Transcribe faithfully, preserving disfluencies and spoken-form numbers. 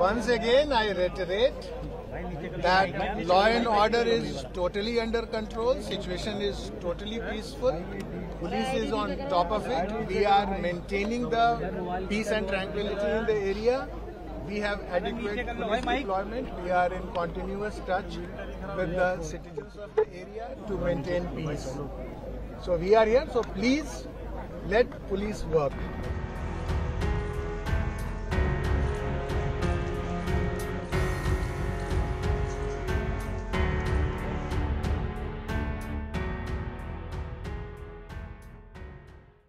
once again I reiterate that law and order is totally under control, situation is totally peaceful, police is on top of it, we are maintaining the peace and tranquility in the area, we have adequate police deployment, we are in continuous touch with the citizens of the area to maintain peace. So we are here, so please let police work.